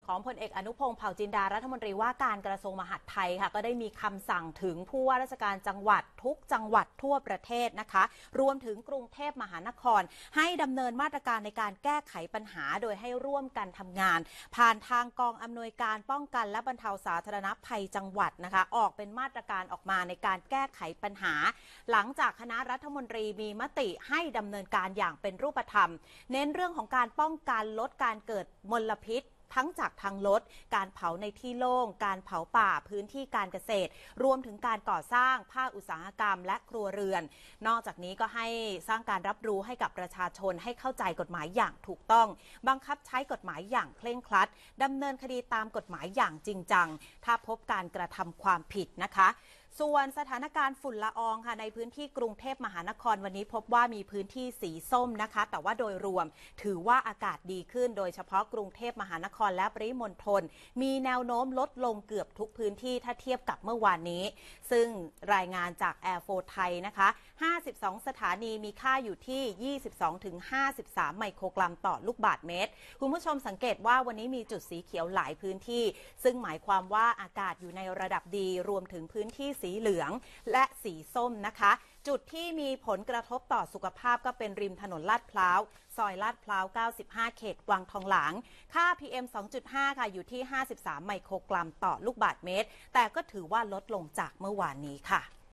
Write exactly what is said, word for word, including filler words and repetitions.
ของพลเอกอนุพงษ์เผ่าจินดารัฐมนตรีว่าการกระทรวงมหาดไทยค่ะก็ได้มีคำสั่งถึงผู้ว่าราชการจังหวัดทุกจังหวัดทั่วประเทศนะคะรวมถึงกรุงเทพมหานครให้ดำเนินมาตรการในการแก้ไขปัญหาโดยให้ร่วมกันทำงานผ่านทางกองอำนวยการป้องกันและบรรเทาสาธารณภัยจังหวัดนะคะออกเป็นมาตรการออกมาในการแก้ไขปัญหาหลังจากคณะรัฐมนตรีมีมติให้ดำเนินการอย่างเป็นรูปธรรมเน้นเรื่องของการป้องกันลดการเกิดมลพิษทั้งจากทางรถการเผาในที่โล่งการเผาป่าพื้นที่การเกษตรรวมถึงการก่อสร้างภาคอุตสาหกรรมและครัวเรือนนอกจากนี้ก็ให้สร้างการรับรู้ให้กับประชาชนให้เข้าใจกฎหมายอย่างถูกต้องบังคับใช้กฎหมายอย่างเคร่งครัดดำเนินคดีตามกฎหมายอย่างจริงจังถ้าพบการกระทำความผิดนะคะส่วนสถานการณ์ฝุ่นละอองค่ะในพื้นที่กรุงเทพมหานครวันนี้พบว่ามีพื้นที่สีส้มนะคะแต่ว่าโดยรวมถือว่าอากาศดีขึ้นโดยเฉพาะกรุงเทพมหานครและปริมณฑลมีแนวโน้มลดลงเกือบทุกพื้นที่ถ้าเทียบกับเมื่อวานนี้ซึ่งรายงานจาก แอร์โฟร์ ไทยนะคะห้าสิบสองสถานีมีค่าอยู่ที่ ยี่สิบสองถึงห้าสิบสาม ไมโครกรัมต่อลูกบาศก์เมตรคุณผู้ชมสังเกตว่าวันนี้มีจุดสีเขียวหลายพื้นที่ซึ่งหมายความว่าอากาศอยู่ในระดับดีรวมถึงพื้นที่สีเหลืองและสีส้มนะคะจุดที่มีผลกระทบต่อสุขภาพก็เป็นริมถนนลาดพร้าวซอยลาดพร้าวเก้าสิบห้าเขตวังทองหลางค่า พี เอ็ม สองจุดห้า ค่ะอยู่ที่ห้าสิบสามไมโครกรัมต่อลูกบาศก์เมตรแต่ก็ถือว่าลดลงจากเมื่อวานนี้ค่ะ